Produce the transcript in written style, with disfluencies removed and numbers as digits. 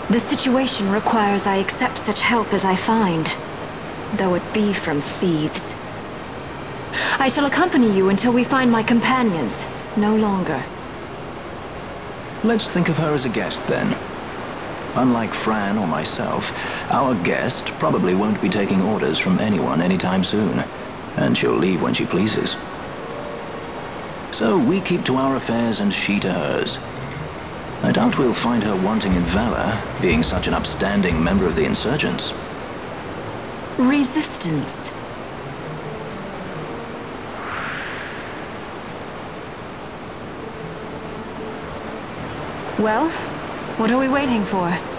The situation requires I accept such help as I find, though it be from thieves. I shall accompany you until we find my companions, no longer. Let's think of her as a guest, then. Unlike Fran or myself, our guest probably won't be taking orders from anyone anytime soon, and she'll leave when she pleases. So we keep to our affairs and she to hers. I doubt we'll find her wanting in valor, being such an upstanding member of the insurgents. Resistance. Well, what are we waiting for?